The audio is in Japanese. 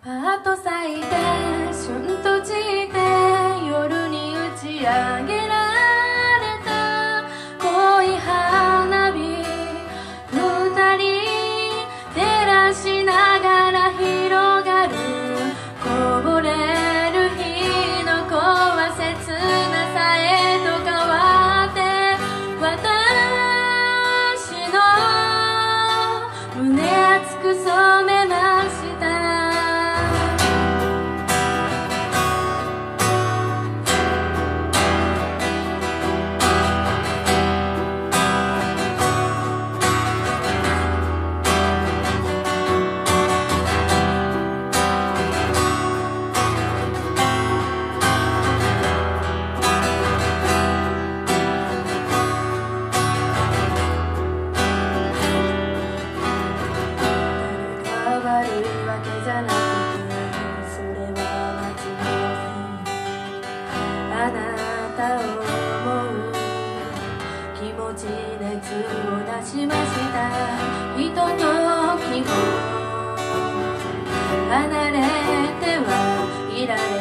パッと咲いて旬と散って夜に打ち上げられた恋花火二人照らしながら広がるこぼれる日の子は切なさへと変わって私の胸熱く染めました悪いわけじゃなくてそれは間違いあなたを思う気持ち熱を出しましたひとときも離れてはいられ